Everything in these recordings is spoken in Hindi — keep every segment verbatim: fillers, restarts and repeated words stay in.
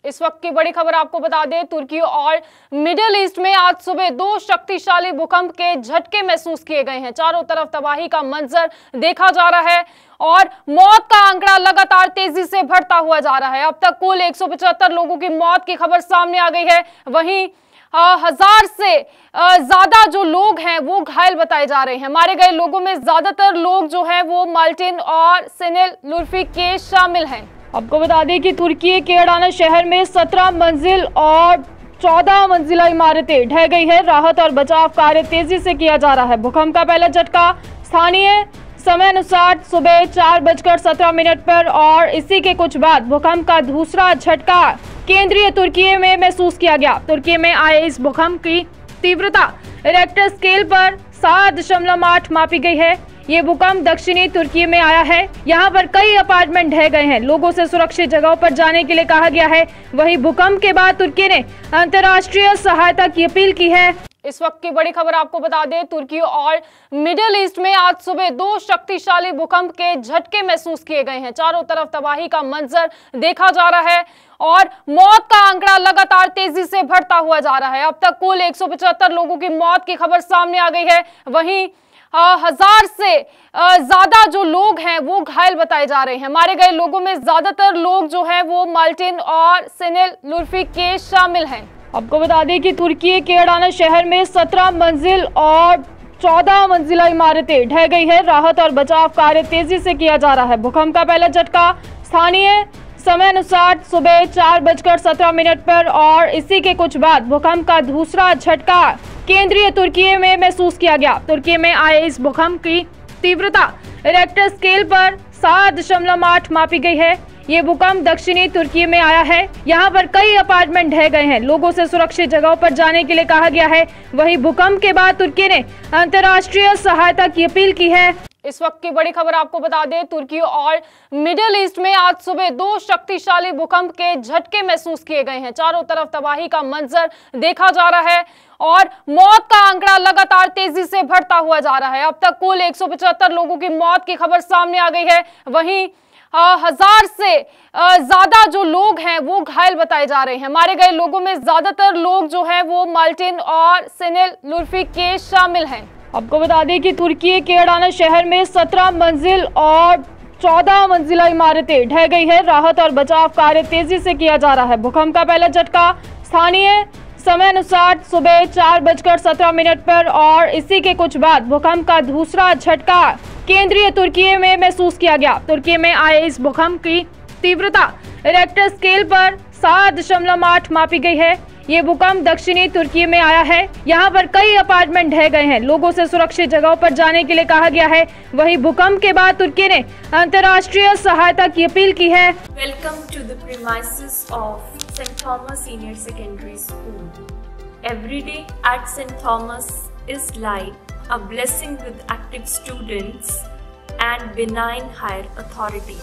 इस वक्त की बड़ी खबर आपको बता दें, तुर्की और मिडिल ईस्ट में आज सुबह दो शक्तिशाली भूकंप के झटके महसूस किए गए हैं। चारों तरफ तबाही का मंजर देखा जा रहा है और मौत का आंकड़ा लगातार तेजी से बढ़ता हुआ जा रहा है। अब तक कुल एक सौ पचहत्तर लोगों की मौत की खबर सामने आ गई है। वहीं आ, हजार से आ, ज्यादा जो लोग हैं वो घायल बताए जा रहे हैं। मारे गए लोगों में ज्यादातर लोग जो हैं वो माल्टिन और सेनेल लुर्फी के शामिल हैं। आपको बता दें कि तुर्की के अडाना शहर में सत्रह मंजिल और चौदह मंजिला इमारतें ढह गई है। राहत और बचाव कार्य तेजी से किया जा रहा है। भूकंप का पहला झटका स्थानीय समय अनुसार सुबह चार बजकर सत्रह मिनट पर और इसी के कुछ बाद भूकंप का दूसरा झटका केंद्रीय तुर्की में महसूस किया गया। तुर्की में आए इस भूकंप की तीव्रता रिक्टर स्केल पर सात दशमलव आठ मापी गई है। ये भूकंप दक्षिणी तुर्की में आया है। यहाँ पर कई अपार्टमेंट ढह गए हैं। लोगों से सुरक्षित जगहों पर जाने के लिए कहा गया है। वहीं भूकंप के बाद तुर्की ने अंतर्राष्ट्रीय सहायता की अपील की है। इस वक्त की बड़ी खबर आपको बता दें, तुर्की और मिडिल ईस्ट में आज सुबह दो शक्तिशाली भूकंप के झटके महसूस किए गए हैं। चारों तरफ तबाही का मंजर देखा जा रहा है और मौत का आंकड़ा लगातार तेजी से बढ़ता हुआ जा रहा है। अब तक कुल एक सौ पचहत्तर लोगों की मौत की खबर सामने आ गई है। वहीं आ, हजार से आ, ज्यादा जो लोग हैं वो घायल बताए जा रहे हैं। मारे गए लोगों में ज्यादातर लोग जो हैं वो माल्टिन और सेनेल लुर्फी के शामिल हैं। आपको बता दें कि तुर्की के अडाना शहर में सत्रह मंजिल और चौदह मंजिला इमारतें ढह गई है। राहत और बचाव कार्य तेजी से किया जा रहा है। भूकंप का पहला झटका स्थानीय समय अनुसार सुबह चार बजकर सत्रह मिनट पर और इसी के कुछ बाद भूकंप का दूसरा झटका केंद्रीय तुर्की में महसूस किया गया। तुर्की में आए इस भूकंप की तीव्रता रिक्टर स्केल पर सात दशमलव आठ मापी गई है। ये भूकंप दक्षिणी तुर्की में आया है। यहाँ पर कई अपार्टमेंट ढह गए हैं। लोगों से सुरक्षित जगहों पर जाने के लिए कहा गया है। वहीं भूकंप के बाद तुर्की ने अंतर्राष्ट्रीय सहायता की अपील की है। इस वक्त की बड़ी खबर आपको बता दें, तुर्की और मिडिल ईस्ट में आज सुबह दो शक्तिशाली भूकंप के झटके महसूस किए गए हैं। चारों तरफ तबाही का मंजर देखा जा रहा है और मौत का आंकड़ा लगातार तेजी से बढ़ता हुआ जा रहा है। अब तक कुल एक सौ पचहत्तर लोगों की मौत की खबर सामने आ गई है। वहीं आ, हजार से आ, ज्यादा जो लोग हैं वो घायल बताए जा रहे हैं। मारे गए लोगों में ज्यादातर लोग जो हैं वो माल्टिन और सेनेल लुर्फी के शामिल हैं। आपको बता दें कि तुर्की के अडाना शहर में सत्रह मंजिल और चौदह मंजिला इमारतें ढह गई है। राहत और बचाव कार्य तेजी से किया जा रहा है। भूकंप का पहला झटका स्थानीय समय अनुसार सुबह चार बजकर सत्रह मिनट पर और इसी के कुछ बाद भूकंप का दूसरा झटका केंद्रीय तुर्की में महसूस किया गया। तुर्की में आए इस भूकंप की तीव्रता रिक्टर स्केल पर सात दशमलव आठ मापी गई है। ये भूकंप दक्षिणी तुर्की में आया है। यहाँ पर कई अपार्टमेंट ढह गए हैं। लोगों से सुरक्षित जगहों पर जाने के लिए कहा गया है। वहीं भूकंप के बाद तुर्की ने अंतर्राष्ट्रीय सहायता की अपील की है। Welcome to the premises of Saint Thomas senior secondary school. Every day at Saint Thomas is like a blessing with active students and benign higher authority.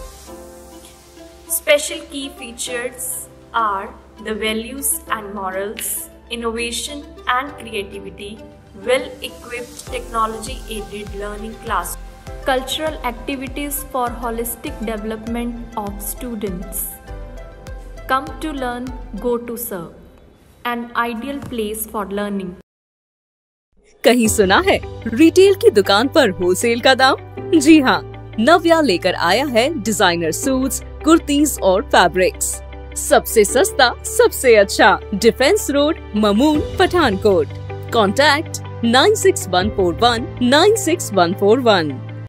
Special key features are the values and morals, innovation and creativity, well-equipped technology-aided learning class, cultural activities for holistic development of students. Come to learn, go to serve. An ideal place for learning. कहीं सुना है रिटेल की दुकान पर होलसेल का दाम? जी हाँ, नव्या लेकर आया है डिजाइनर सूट्स, कुर्तीज और फैब्रिक्स। सबसे सस्ता, सबसे अच्छा, defence road, Mamun, Pathankot. Contact nine six one four one nine six one four one.